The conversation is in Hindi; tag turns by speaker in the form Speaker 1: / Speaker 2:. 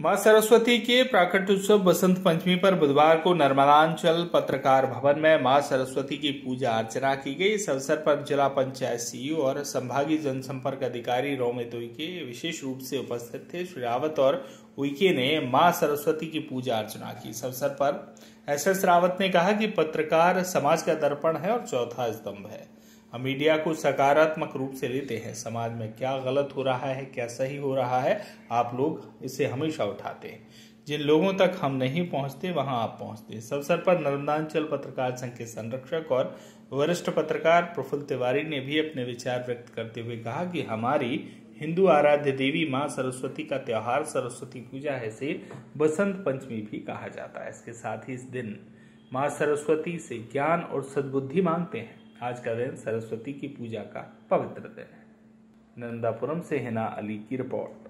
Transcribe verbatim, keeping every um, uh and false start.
Speaker 1: मां सरस्वती के प्राकट्योत्सव बसंत पंचमी पर बुधवार को नर्मदांचल पत्रकार भवन में मां सरस्वती की पूजा अर्चना की गई। इस अवसर पर जिला पंचायत सीईओ और संभागीय जनसंपर्क अधिकारी रोमित उइके विशेष रूप से उपस्थित थे। श्री रावत और उइके ने मां सरस्वती की पूजा अर्चना की। इस अवसर पर एस एस रावत ने कहा कि पत्रकार समाज का दर्पण है और चौथा स्तंभ है। हम मीडिया को सकारात्मक रूप से लेते हैं। समाज में क्या गलत हो रहा है, क्या सही हो रहा है, आप लोग इसे हमेशा उठाते हैं। जिन लोगों तक हम नहीं पहुंचते वहां आप पहुंचते। इस अवसर पर नर्मदांचल पत्रकार संघ के संरक्षक और वरिष्ठ पत्रकार प्रफुल्ल तिवारी ने भी अपने विचार व्यक्त करते हुए कहा कि हमारी हिंदू आराध्य देवी मां सरस्वती का त्योहार सरस्वती पूजा है, से बसंत पंचमी भी कहा जाता है। इसके साथ ही इस दिन मां सरस्वती से ज्ञान और सद्बुद्धि मांगते हैं। आज का दिन सरस्वती की पूजा का पवित्र दिन है। नंदापुरम से हिना अली की रिपोर्ट।